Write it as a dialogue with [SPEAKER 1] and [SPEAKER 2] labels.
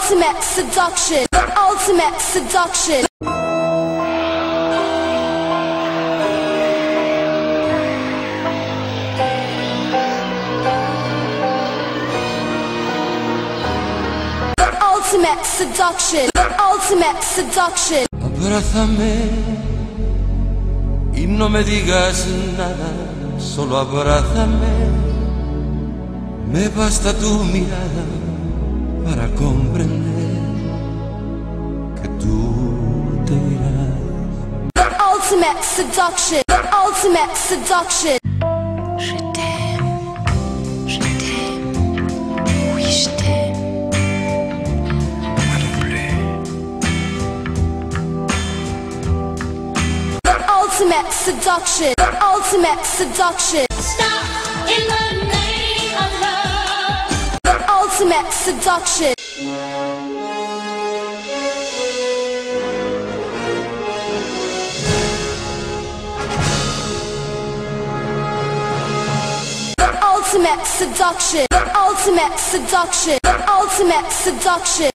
[SPEAKER 1] ultimate seduction, ultimate seduction. Ultimate seduction, ultimate seduction.
[SPEAKER 2] Abrázame y no me digas nada, solo abrázame. Me basta tu mirada para comprender que tú te irás.
[SPEAKER 1] Ultimate seduction, ultimate seduction.
[SPEAKER 3] Je t'aime, oui je t'aime.
[SPEAKER 1] Ultimate seduction, ultimate seduction.
[SPEAKER 4] Stop in the name of love.
[SPEAKER 1] Ultimate seduction. Ultimate seduction, ultimate seduction, ultimate seduction.